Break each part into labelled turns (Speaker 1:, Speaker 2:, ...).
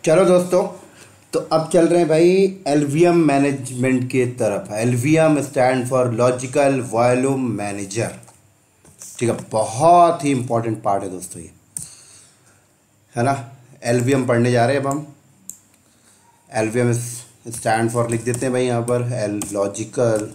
Speaker 1: चलो दोस्तों, तो अब चल रहे हैं भाई एलवीएम मैनेजमेंट की तरफ। LVM stand for logical volume manager. ठीक है, बहुत ही इंपॉर्टेंट पार्ट है दोस्तों ये, है ना। एलवीएम पढ़ने जा रहे हैं अब हम। एलवीएम स्टैंड फॉर लिख देते हैं भाई यहाँ पर, लॉजिकल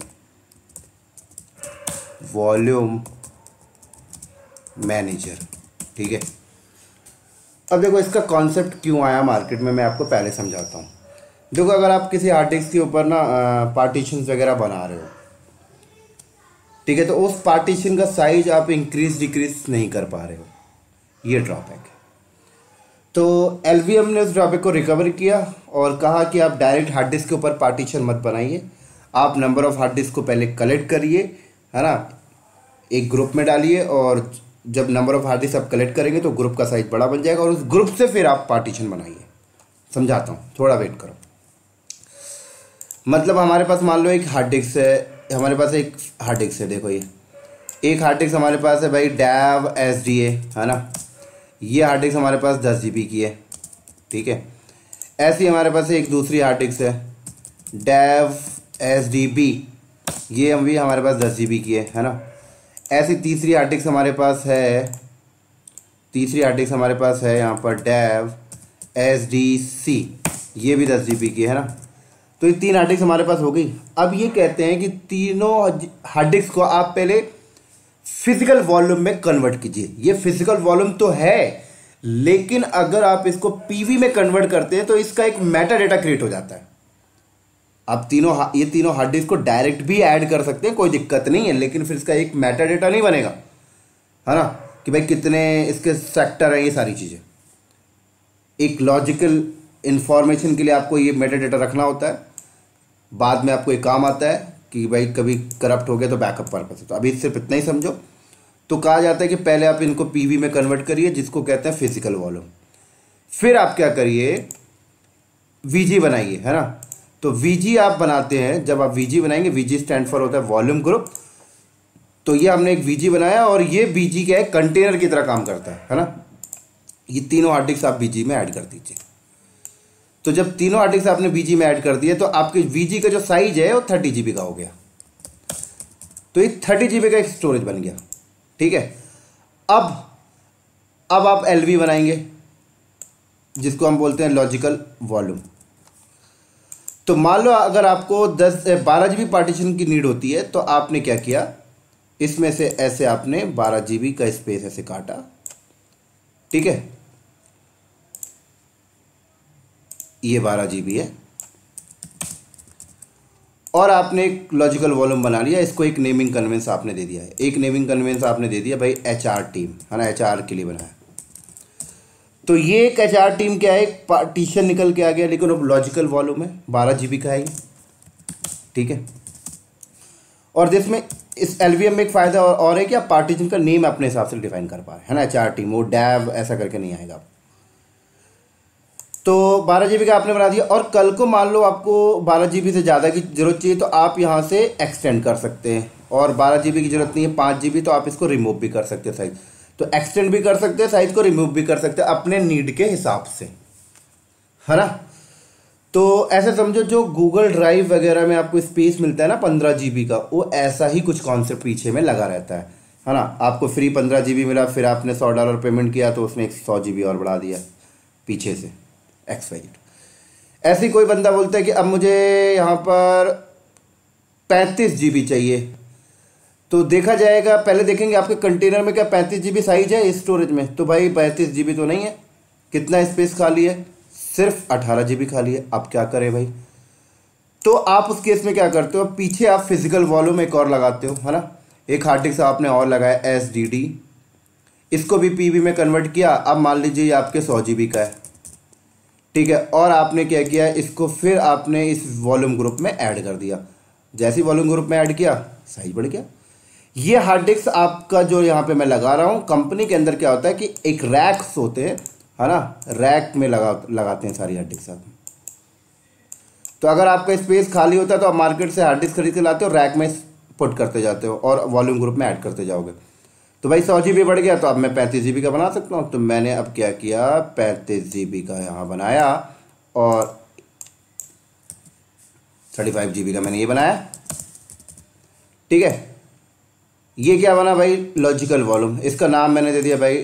Speaker 1: वॉल्यूम मैनेजर। ठीक है, अब देखो इसका कॉन्सेप्ट क्यों आया मार्केट में, मैं आपको पहले समझाता हूँ। देखो, अगर आप किसी हार्ड डिस्क के ऊपर ना पार्टीशंस वगैरह बना रहे हो, ठीक है, तो उस पार्टीशन का साइज आप इंक्रीज डिक्रीज नहीं कर पा रहे हो, ये ड्रॉबैक है। तो एलवीएम ने उस ड्रॉबैक को रिकवर किया और कहा कि आप डायरेक्ट हार्ड डिस्क के ऊपर पार्टीशन मत बनाइए, आप नंबर ऑफ हार्ड डिस्क को पहले कलेक्ट करिए, है ना, एक ग्रुप में डालिए, और जब नंबर ऑफ हार्ड डिस्क आप कलेक्ट करेंगे तो ग्रुप का साइज बड़ा बन जाएगा और उस ग्रुप से फिर आप पार्टीशन बनाइए। समझाता हूँ, थोड़ा वेट करो। मतलब हमारे पास मान लो एक हार्ड डिस्क है, हमारे पास एक हार्ड डिस्क है। देखो, ये एक हार्ड डिस्क हमारे पास है भाई, डैव एसडीए, है ना। ये हार्ड डिस्क हमारे पास 10 GB की है, ठीक है। ऐसी हमारे पास एक दूसरी हार्ड डिस्क है, डैव एसडीबी, ये भी हमारे पास 10 GB की है ना। ऐसी तीसरी हार्ड डिस्क हमारे पास है, यहाँ पर डैव एसडीसी, ये भी 10 GB की है ना। तो ये 3 हार्ड डिस्क हमारे पास हो गई। अब ये कहते हैं कि तीनों हार्ड डिस्क को आप पहले फिजिकल वॉल्यूम में कन्वर्ट कीजिए। ये फिजिकल वॉल्यूम तो है, लेकिन अगर आप इसको पीवी में कन्वर्ट करते हैं तो इसका एक मेटा डेटा क्रिएट हो जाता है। आप ये तीनों हार्ड डिस्क को डायरेक्ट भी ऐड कर सकते हैं, कोई दिक्कत नहीं है, लेकिन फिर इसका एक मेटा डेटा नहीं बनेगा, है ना, कि भाई कितने इसके सेक्टर हैं, ये सारी चीज़ें। एक लॉजिकल इंफॉर्मेशन के लिए आपको ये मेटा डेटा रखना होता है, बाद में आपको एक काम आता है कि भाई कभी करप्ट हो गया तो बैकअप पर्पस है। तो अभी सिर्फ इतना ही समझो। तो कहा जाता है कि पहले आप इनको पीवी में कन्वर्ट करिए, जिसको कहते हैं फिजिकल वॉल्यूम। फिर आप क्या करिए, वीजी बनाइए, है ना। तो वीजी आप बनाते हैं, जब आप वीजी बनाएंगे, वीजी स्टैंड फॉर होता है वॉल्यूम ग्रुप। तो ये हमने एक वीजी बनाया और ये वीजी क्या है, कंटेनर की तरह काम करता है ना। ये तीनों हार्ड डिस्क आप वीजी में ऐड कर दीजिए। तो जब तीनों हार्ड डिस्क आपने वीजी में ऐड कर दिए तो आपके वीजी का जो साइज है वो 30 GB का हो गया। तो ये 30 GB का एक स्टोरेज बन गया, ठीक है। अब आप एलवी बनाएंगे, जिसको हम बोलते हैं लॉजिकल वॉल्यूम। तो मान लो अगर आपको 12 GB पार्टीशन की नीड होती है, तो आपने क्या किया, इसमें से ऐसे आपने 12 GB का स्पेस ऐसे काटा, ठीक है। ये 12 GB है और आपने एक लॉजिकल वॉल्यूम बना लिया। इसको एक नेमिंग कन्वेंस आपने दे दिया है, एक नेमिंग कन्वेंस आपने दे दिया भाई HR टीम, है ना, HR के लिए बनाया। तो ये एक HR टीम क्या है, एक पार्टीशन निकल के आ गया, लेकिन अब लॉजिकल वॉल्यूम है, 12 GB का है, ठीक है। और जिसमें इस एलवीएम में एक फायदा और है कि आप पार्टीशन का नेम अपने हिसाब से डिफाइन कर पा रहे हैं, है ना। HR टीम, वो डैव ऐसा करके नहीं आएगा। तो 12 GB का आपने बना दिया, और कल को मान लो आपको 12 GB से ज़्यादा की ज़रूरत चाहिए तो आप यहाँ से एक्सटेंड कर सकते हैं, और 12 GB की ज़रूरत नहीं है, 5 GB, तो आप इसको रिमूव भी कर सकते हैं साइज। तो एक्सटेंड भी कर सकते हैं, साइज को रिमूव भी कर सकते हैं अपने नीड के हिसाब से, है ना। तो ऐसे समझो, जो गूगल ड्राइव वगैरह में आपको स्पेस मिलता है ना 15 GB का, वो ऐसा ही कुछ कॉन्सेप्ट पीछे में लगा रहता है ना। आपको फ्री 15 GB मिला, फिर आपने $100 पेमेंट किया तो उसने 100 GB और बढ़ा दिया पीछे से, XYZ। ऐसे कोई बंदा बोलता है कि अब मुझे यहाँ पर 35 GB चाहिए, तो देखा जाएगा, पहले देखेंगे आपके कंटेनर में क्या 35 GB साइज है स्टोरेज में। तो भाई 35 GB तो नहीं है, कितना स्पेस खाली है, सिर्फ 18 GB खाली है। अब क्या करें भाई, तो आप उस केस में क्या करते हो, पीछे आप फिजिकल वॉल्यूम एक और लगाते हो, है ना। एक हार्ड डिस्क आपने और लगाया SDD, इसको भी पीवी में कन्वर्ट किया। अब मान लीजिए ये आपके 100 GB का है, ठीक है। और आपने क्या किया, इसको फिर आपने इस वॉल्यूम ग्रुप में ऐड कर दिया। जैसे वॉल्यूम ग्रुप में ऐड किया, साइज बढ़ गया। ये हार्ड डिस्क आपका जो यहाँ पे मैं लगा रहा हूँ, कंपनी के अंदर क्या होता है कि एक रैक्स होते हैं, है ना, रैक में लगाते हैं सारी हार्ड डिस्क आप। तो अगर आपका स्पेस खाली होता है तो आप मार्केट से हार्ड डिस्क खरीद के लाते हो, रैक में पुट करते जाते हो और वॉल्यूम ग्रुप में ऐड करते जाओगे। तो भाई 100 GB बढ़ गया, तो अब मैं 35 GB का बना सकता हूँ। तो मैंने अब क्या किया, 35 GB का यहाँ बनाया और 35 GB का मैंने ये बनाया। ठीक है, ये क्या बना भाई, लॉजिकल वॉल्यूम। इसका नाम मैंने दे दिया भाई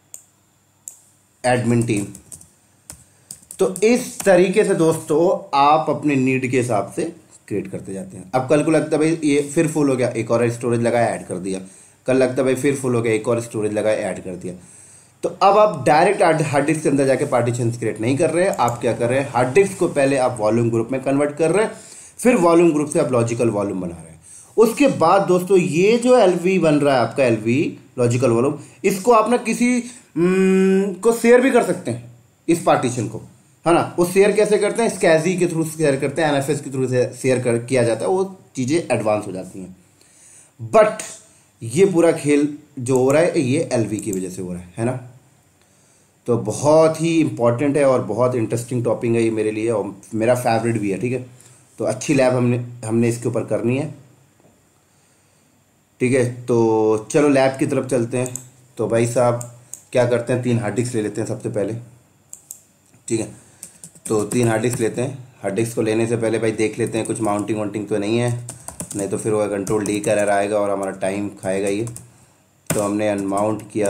Speaker 1: एडमिन टीम। तो इस तरीके से दोस्तों आप अपने नीड के हिसाब से क्रिएट करते जाते हैं। अब कल को लगता है भाई ये फिर फुल हो गया, एक और स्टोरेज लगाया, ऐड कर दिया। कल लगता है भाई फिर फुल हो गया, एक और स्टोरेज लगाया, ऐड कर दिया। तो अब आप डायरेक्ट हार्ड डिस्क के अंदर जाके पार्टीशन क्रिएट नहीं कर रहे हैं, आप क्या कर रहे हैं, हार्ड डिस्क को पहले आप वॉल्यूम ग्रुप में कन्वर्ट कर रहे हैं, फिर वॉल्यूम ग्रुप से आप लॉजिकल वॉल्यूम बना रहे हैं। उसके बाद दोस्तों ये जो एलवी बन रहा है आपका, एलवी लॉजिकल वॉल्यूम, इसको आप ना किसी को शेयर भी कर सकते हैं इस पार्टीशन को, है ना। वो शेयर कैसे करते हैं, स्कैजी के थ्रू शेयर करते हैं, एनएफएस के थ्रू शेयर किया जाता है, वो चीज़ें एडवांस हो जाती हैं। बट ये पूरा खेल जो हो रहा है ये एलवी की वजह से हो रहा है ना। तो बहुत ही इंपॉर्टेंट है और बहुत इंटरेस्टिंग टॉपिक है ये मेरे लिए, और मेरा फेवरेट भी है। ठीक है, तो अच्छी लैब हमने इसके ऊपर करनी है। ठीक है, तो चलो लैब की तरफ चलते हैं। तो भाई साहब क्या करते हैं, 3 हार्ड डिस्क ले लेते हैं सबसे पहले। ठीक है, तो 3 हार्ड डिस्क लेते हैं। हार्ड डिस्क को लेने से पहले भाई देख लेते हैं कुछ माउंटिंग वाउंटिंग तो नहीं है, नहीं तो फिर वो कंट्रोल डी का एरर आएगा और हमारा टाइम खाएगा ये। तो हमने अनमाउंट किया,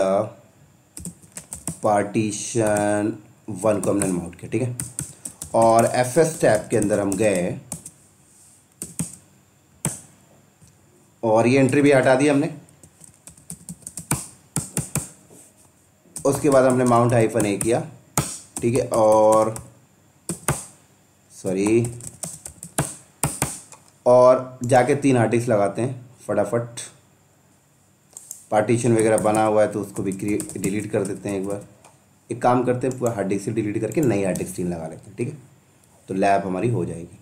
Speaker 1: पार्टीशन 1 को हमने अनमाउंट किया। ठीक है, और एफएस टैब के अंदर हम गए और ये एंट्री भी हटा दी हमने। उसके बाद हमने माउंट -A किया। ठीक है, और जाके 3 हार्ड डिस्क लगाते हैं फटाफट। पार्टीशन वगैरह बना हुआ है तो उसको भी डिलीट कर देते हैं। एक काम करते हैं, पूरा हार्ड डिस्क से डिलीट करके नई हार्ड डिस्क 3 लगा लेते हैं। ठीक है, तो लैब हमारी हो जाएगी।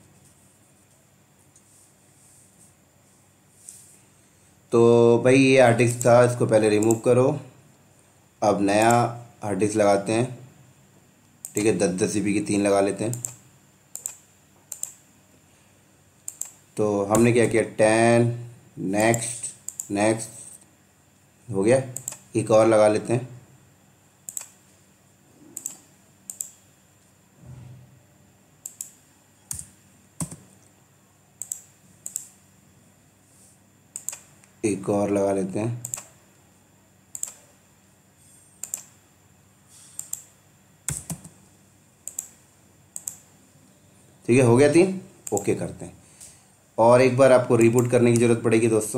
Speaker 1: तो भाई ये हार्ड डिस्क था, इसको पहले रिमूव करो। अब नया हार्ड डिस्क लगाते हैं। ठीक है, 10 GB की 3 लगा लेते हैं। तो हमने क्या किया, 10 नेक्स्ट नेक्स्ट हो गया। एक और लगा लेते हैं। एक और लगा लेते हैं। ठीक है, हो गया 3। ओके करते हैं, और एक बार आपको रीबूट करने की ज़रूरत पड़ेगी दोस्तों।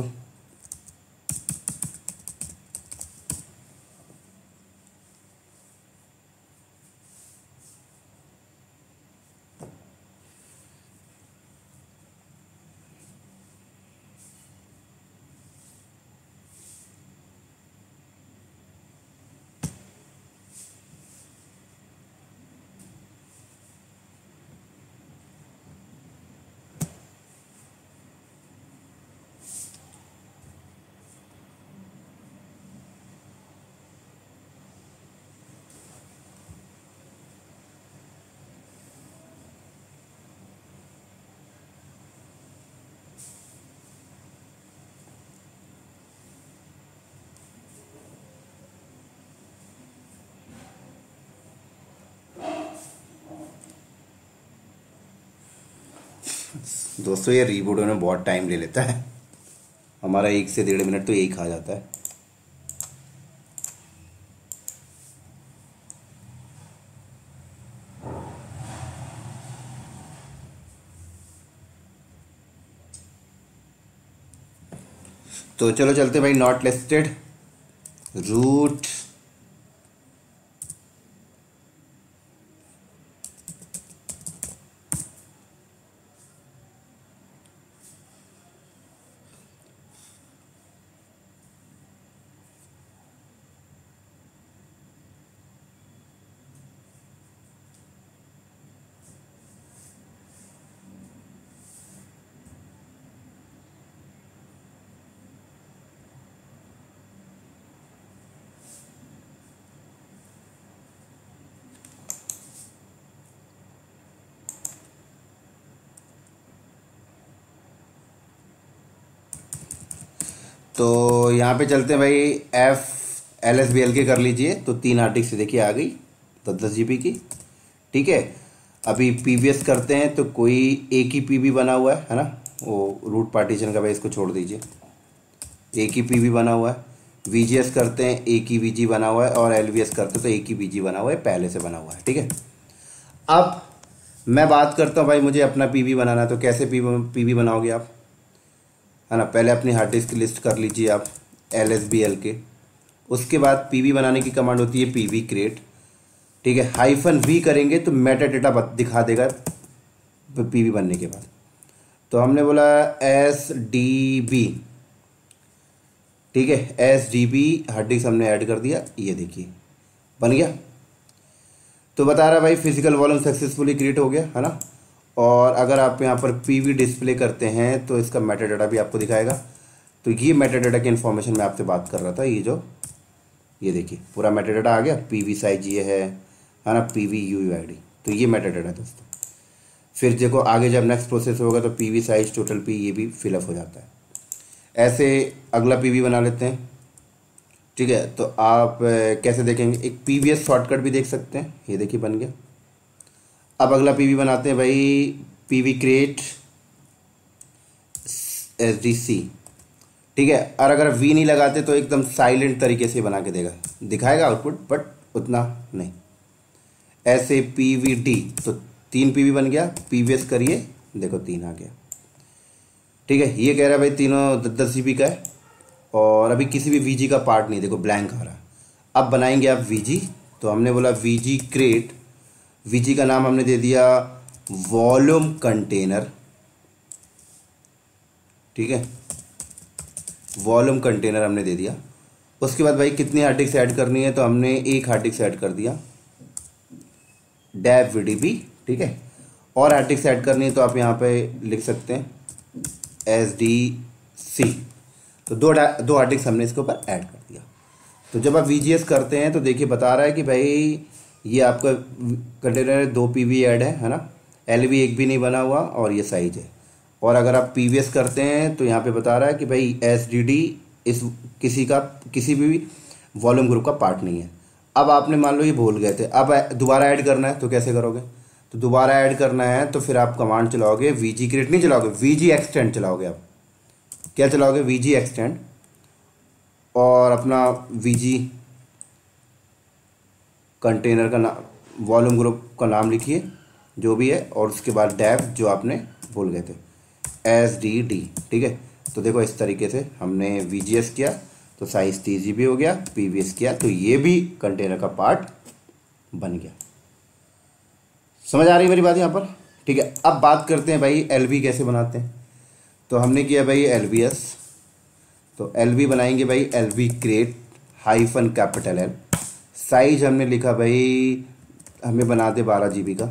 Speaker 1: दोस्तों ये रीबूट होने में बहुत टाइम ले लेता है, हमारा 1 से 1.5 मिनट तो यही खा जाता है। तो चलो चलते भाई, नॉट लिस्टेड रूट। तो यहाँ पे चलते हैं भाई, LSBL के कर लीजिए। तो 3 हार्ड डिस्क देखिए आ गई 10 GB की। ठीक है, अभी पीवीएस करते हैं तो कोई एक ही पीवी बना हुआ है ना, वो रूट पार्टीशन का भाई इसको छोड़ दीजिए, एक ही पीवी बना हुआ है। वीजीएस करते हैं एक ही वीजी बना हुआ है, और एलवीएस करते हैं तो एक ही वीजी बना हुआ है, पहले से बना हुआ है, ठीक है। अब मैं बात करता हूँ भाई, मुझे अपना पीवी बनाना है, तो कैसे पीवी बनाओगे आप, है ना। पहले अपनी हार्ड डिस्क की लिस्ट कर लीजिए आप LSBL के। उसके बाद पीवी बनाने की कमांड होती है पीवी क्रिएट, ठीक है। -v करेंगे तो मेटा डेटा दिखा देगा पीवी बनने के बाद। तो हमने बोला SDB, ठीक है, SDB हार्ड डिस्क हमने ऐड कर दिया, ये देखिए बन गया। तो बता रहा भाई फिजिकल वॉल्यूम सक्सेसफुली क्रिएट हो गया, है ना। और अगर आप यहाँ पर पीवी डिस्प्ले करते हैं तो इसका मेटा डाटा भी आपको दिखाएगा। तो ये मेटा डाटा की इन्फॉर्मेशन मैं आपसे बात कर रहा था, ये देखिए पूरा मेटा डाटा आ गया। पीवी साइज ये है ना, पीवी UUID, तो ये मेटा डाटा है दोस्तों। फिर देखो आगे जब नेक्स्ट प्रोसेस होगा तो पीवी साइज टोटल पी ये भी फिलअप हो जाता है। ऐसे अगला पीवी बना लेते हैं, ठीक है। तो आप कैसे देखेंगे, एक पीवीएस शॉर्टकट भी देख सकते हैं, ये देखिए बन गया। अब अगला पीवी बनाते हैं भाई, पीवी क्रिएट SDC, ठीक है। और अगर वी नहीं लगाते तो एकदम साइलेंट तरीके से बना के दिखाएगा आउटपुट, बट उतना नहीं। ऐसे PVD, तो 3 पीवी बन गया। पीवीएस करिए, देखो 3 आ गया, ठीक है। ये कह रहा है भाई तीनों 10 GB का है, और अभी किसी भी वीजी का पार्ट नहीं, देखो ब्लैंक आ रहा है। अब बनाएंगे आप वीजी, तो हमने बोला वीजी क्रिएट, वीजी का नाम हमने दे दिया वॉल्यूम कंटेनर, ठीक है, वॉल्यूम कंटेनर हमने दे दिया। उसके बाद भाई कितनी हार्ड डिस्क ऐड करनी है, तो हमने एक हार्ड डिस्क ऐड कर दिया, डेव VDB, ठीक है। और हार्ड डिस्क ऐड करनी है तो आप यहाँ पे लिख सकते हैं SDC, तो दो हार्ड डिस्क हमने इसके ऊपर ऐड कर दिया। तो जब आप VGS करते हैं तो देखिए बता रहा है कि भाई ये आपका कंटेनर 2 पीवी ऐड है ना, LV एक भी नहीं बना हुआ, और ये साइज है। और अगर आप PVS करते हैं तो यहाँ पे बता रहा है कि भाई SDD इस किसी भी वॉल्यूम ग्रुप का पार्ट नहीं है। अब आपने मान लो ये भूल गए थे, अब दोबारा ऐड करना है तो कैसे करोगे, तो दोबारा ऐड करना है तो फिर आप कमांड चलाओगे, VG क्रिएट नहीं चलाओगे, VG एक्सटेंड चलाओगे। आप क्या चलाओगे, VG एक्सटेंड, और अपना VG कंटेनर का नाम, वॉल्यूम ग्रुप का नाम लिखिए जो भी है, और उसके बाद डेव जो आपने भूल गए थे SDD, ठीक है। तो देखो इस तरीके से हमने VGS किया तो साइज 30 GB हो गया, PVS किया तो ये भी कंटेनर का पार्ट बन गया। समझ आ रही है मेरी बात यहाँ पर, ठीक है। अब बात करते हैं भाई LV कैसे बनाते हैं। तो हमने किया भाई LVS, तो LV बनाएंगे भाई LV क्रिएट -L, साइज हमने लिखा भाई, हमें बना दे 12 GB का,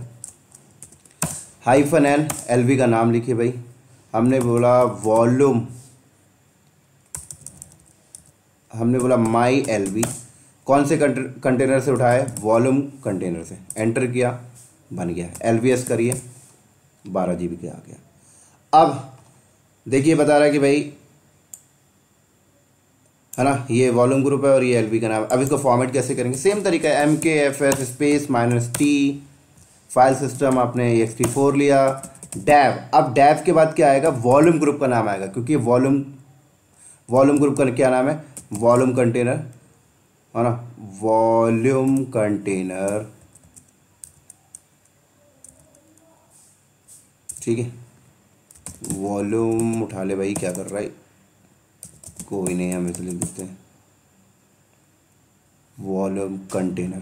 Speaker 1: -N, LV का नाम लिखिए भाई, हमने बोला वॉल्यूम, हमने बोला माई LV, कौन से कंटेनर से उठाया है, वॉल्यूम कंटेनर से, एंटर किया, बन गया। LVS करिए, 12 GB के आ गया। अब देखिए बता रहा है कि भाई, है ना, ये वॉल्यूम ग्रुप है और ये LV का नाम। अब इसको फॉर्मेट कैसे करेंगे, सेम तरीका है, MKFS space -T, file system आपने ext4 लिया, डेव। अब डेव के बाद क्या आएगा, वॉल्यूम ग्रुप का नाम आएगा, क्योंकि वॉल्यूम ग्रुप का क्या नाम है, वॉल्यूम कंटेनर, है ना, वॉल्यूम कंटेनर, ठीक है। वॉल्यूम उठा ले भाई, क्या कर रहा है, कोई नहीं, हम इसे लिख देते हैं वॉल्यूम कंटेनर,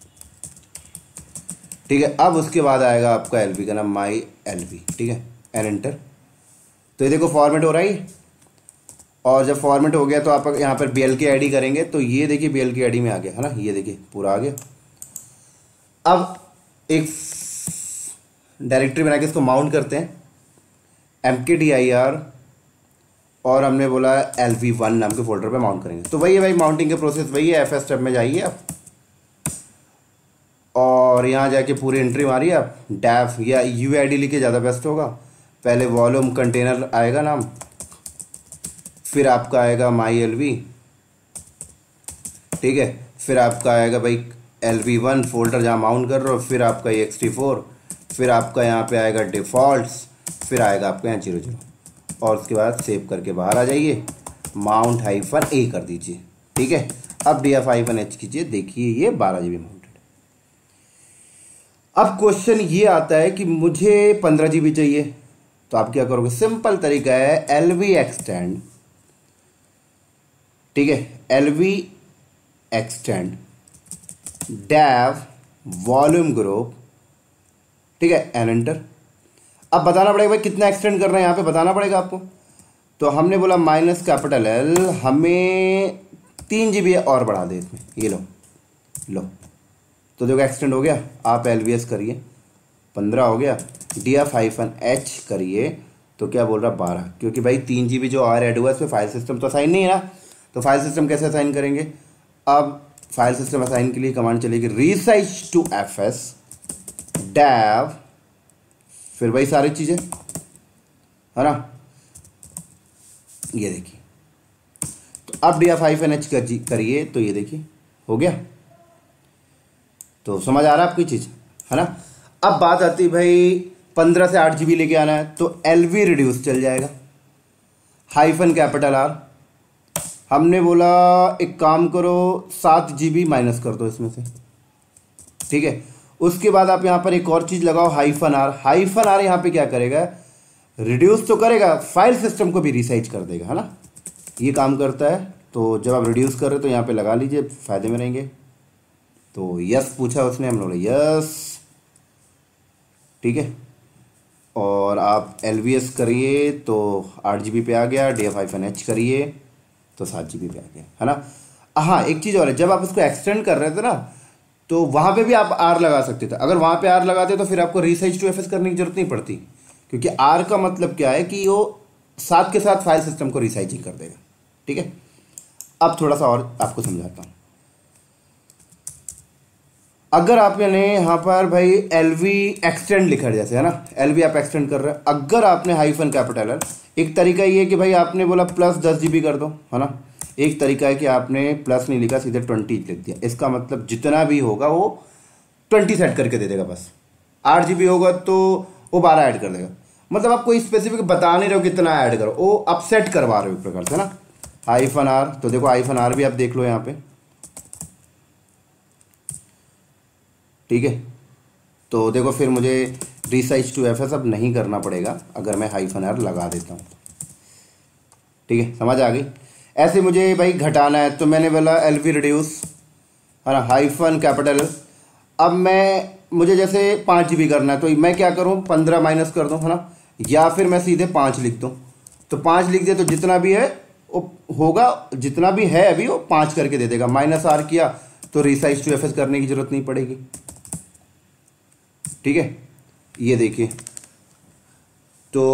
Speaker 1: ठीक है। अब उसके बाद आएगा आपका LV का नाम माई LV, ठीक है, एंटर। तो ये देखो फॉर्मेट हो रहा है, और जब फॉर्मेट हो गया तो आप यहाँ पर BLK ID करेंगे तो ये देखिए BLK ID में आ गया, है ना, ये देखिए पूरा आ गया। अब एक डायरेक्टरी बना के इसको माउंट करते हैं, MKDIR, और हमने बोला LV1 नाम के फोल्डर पे माउंट करेंगे। तो वही है भाई माउंटिंग के प्रोसेस, वही है। FS टैब में जाइए आप, और यहाँ जाके पूरी एंट्री मारिए आप, डेफ या UID लिखे, ज़्यादा बेस्ट होगा। पहले वॉल्यूम कंटेनर आएगा नाम, फिर आपका आएगा माई LV, ठीक है, फिर आपका आएगा भाई LV1 फोल्डर जहाँ माउंट कर रहे हो, फिर आपका ext4, फिर आपका यहाँ पे आएगा डिफ़ॉल्ट्स, फिर आएगा आपका यहाँ 00 और उसके बाद सेव करके बाहर आ जाइए, माउंट हाइफन ए कर दीजिए। ठीक है, अब DF हाइफन एच कीजिए, देखिए ये 12 GB माउंटेड। अब क्वेश्चन ये आता है कि मुझे 15 GB चाहिए, तो आप क्या करोगे? सिंपल तरीका है, LV एक्सटेंड, ठीक है, LV extend dev volume group, ठीक है, एन एंटर। अब बताना पड़ेगा भाई कितना एक्सटेंड कर रहे हैं, यहाँ पे बताना पड़ेगा आपको। तो हमने बोला -L, हमें 3 GB और बढ़ा दे इसमें, ये लो तो देखो एक्सटेंड हो गया। आप LVS करिए, 15 हो गया, DF हाइफन एच करिए, तो क्या बोल रहा 12, क्योंकि भाई 3 GB जो और ऐड हुआ है इसमें फाइल सिस्टम तो असाइन नहीं है ना। तो फाइल सिस्टम कैसे असाइन करेंगे? अब फाइल सिस्टम असाइन के लिए कमांड चलेगी रीसाइज टू FS डेव, फिर वही सारी चीज़ें है ना, ये देखिए। तो अब DF हाइफन एच करिए, तो ये देखिए हो गया। तो समझ आ रहा है आपकी चीज़, है ना। अब बात आती भाई 15 से 8 GB लेके आना है, तो LV रिड्यूस चल जाएगा, हाइफन R। हमने बोला एक काम करो 7 GB माइनस कर दो इसमें से, ठीक है। उसके बाद आप यहाँ पर एक और चीज़ लगाओ, हाइफन R यहाँ पे क्या करेगा? रिड्यूस तो करेगा, फाइल सिस्टम को भी रिसाइज कर देगा, है ना, ये काम करता है। तो जब आप रिड्यूस कर रहे हो तो यहाँ पे लगा लीजिए, फायदे में रहेंगे। तो यस पूछा उसने, हम लोग यस, ठीक है। और आप LVS करिए तो 8 GB पे आ गया, DF हाइफन एच करिए तो 7 GB पे आ गया, है ना। हाँ, एक चीज़ और है, जब आप इसको एक्सटेंड कर रहे थे ना, तो वहाँ पे भी आप R लगा सकते थे। अगर वहाँ पे R लगाते तो फिर आपको रीसाइज टू FS करने की जरूरत नहीं पड़ती, क्योंकि R का मतलब क्या है कि वो साथ के साथ फाइल सिस्टम को रिसाइजिंग कर देगा, ठीक है। अब थोड़ा सा और आपको समझाता हूँ। अगर आपने यहाँ पर भाई LV एक्सटेंड लिखा है, जैसे है ना, LV आप एक्सटेंड कर रहे हैं, अगर आपने हाइफन R, एक तरीका ये है कि भाई आपने बोला प्लस 10 GB कर दो, है ना। एक तरीका है कि आपने प्लस नहीं लिखा, सीधे 20 लिख दिया। इसका मतलब जितना भी होगा वो 20 सेट करके दे देगा, बस 8 GB होगा तो वो 12 ऐड कर देगा। मतलब आप कोई स्पेसिफिक बता नहीं रहे हो कितना ऐड करो, वो आप सेट करवा रहे हो एक प्रकार से, ना। हाइफन R, तो देखो हाइफन R भी आप देख लो यहाँ पे, ठीक है। तो देखो फिर मुझे रीसाइज टू FS अब नहीं करना पड़ेगा अगर मैं हाइफन R लगा देता हूँ, ठीक है, समझ आ गई। ऐसे मुझे भाई घटाना है, तो मैंने बोला LV रिड्यूस, है ना, हाइफन R। अब मुझे जैसे 5 GB करना है, तो मैं क्या करूँ, 15 माइनस कर दूँ, है ना, या फिर मैं सीधे 5 लिख दूँ। तो 5 लिख दे तो जितना भी है वो होगा, जितना भी है अभी वो 5 करके दे देगा। -R किया तो रीसाइज टू FS करने की जरूरत नहीं पड़ेगी, ठीक है। ये देखिए, तो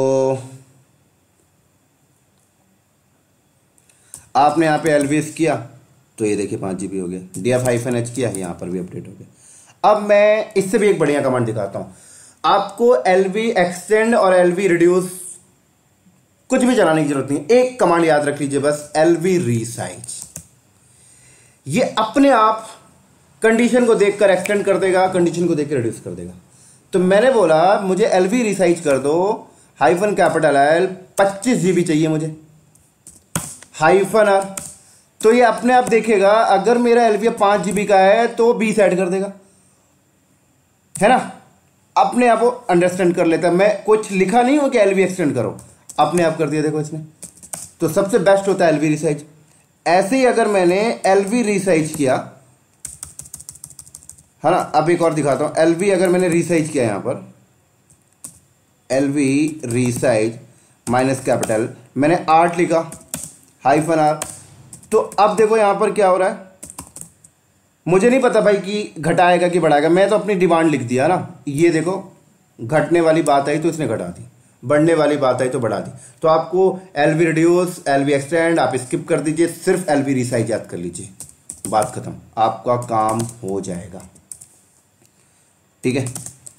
Speaker 1: आपने यहाँ पे LVS किया तो ये देखिए 5 GB हो गया, DF हाइफन एच किया, यहाँ पर भी अपडेट हो गया। अब मैं इससे भी एक बढ़िया कमांड दिखाता हूँ आपको। LV एक्सटेंड और LV रिड्यूस कुछ भी चलाने की जरूरत नहीं, एक कमांड याद रख लीजिए बस, LV रीसाइज। ये अपने आप कंडीशन को देखकर एक्सटेंड कर देगा, कंडीशन को देखकर रिड्यूस कर देगा। तो मैंने बोला मुझे LV रिसाइज कर दो, हाइफन L 25 GB चाहिए मुझे, हाइफन R। तो ये अपने आप देखेगा, अगर मेरा LV 5 GB का है तो 20 ऐड कर देगा, है ना। अपने आप वो अंडरस्टैंड कर लेता है, मैं कुछ लिखा नहीं हूं कि LV एक्सटेंड करो, अपने आप कर दिया देखो इसने। तो सबसे बेस्ट होता है LV रिसाइज। ऐसे ही अगर मैंने LV रिसाइज किया, है ना, अब एक और दिखाता हूं। LV अगर मैंने रिसाइज किया, यहां पर LV रिसाइज -L, मैंने 8 लिखा, हाइफन R। तो अब देखो यहां पर क्या हो रहा है, मुझे नहीं पता भाई कि घटाएगा कि बढ़ाएगा, मैं तो अपनी डिमांड लिख दिया ना। ये देखो, घटने वाली बात आई तो इसने घटा दी, बढ़ने वाली बात आई तो बढ़ा दी। तो आपको LV रिड्यूस, LV एक्सटेंड आप स्किप कर दीजिए, सिर्फ LV रिसाइज याद कर लीजिए, बात खत्म, आपका काम हो जाएगा, ठीक है।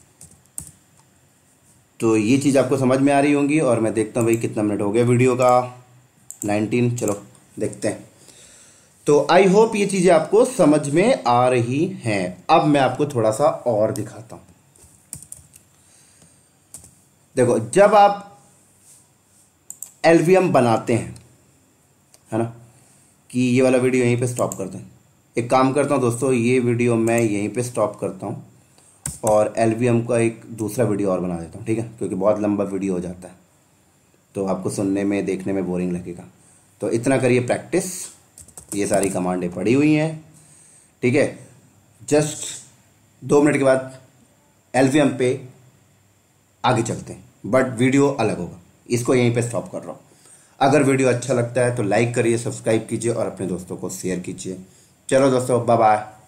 Speaker 1: तो ये चीज़ आपको समझ में आ रही होंगी। और मैं देखता हूँ भाई कितना मिनट हो गया वीडियो का, 19। चलो देखते हैं। तो आई होप ये चीज़ें आपको समझ में आ रही हैं। अब मैं आपको थोड़ा सा और दिखाता हूँ। देखो, जब आप एलवीएम बनाते हैं, है ना, कि ये वाला वीडियो यहीं पे स्टॉप कर दें। एक काम करता हूँ दोस्तों, ये वीडियो मैं यहीं पे स्टॉप करता हूँ और एलवीएम का एक दूसरा वीडियो और बना देता हूँ, ठीक है, क्योंकि बहुत लंबा वीडियो हो जाता है तो आपको सुनने में देखने में बोरिंग लगेगा। तो इतना करिए प्रैक्टिस, ये सारी कमांडें पड़ी हुई हैं, ठीक है। जस्ट 2 मिनट के बाद एलवीएम पे आगे चलते हैं, बट वीडियो अलग होगा। इसको यहीं पे स्टॉप कर रहा हूँ। अगर वीडियो अच्छा लगता है तो लाइक करिए, सब्सक्राइब कीजिए और अपने दोस्तों को शेयर कीजिए। चलो दोस्तों, बाय बाय।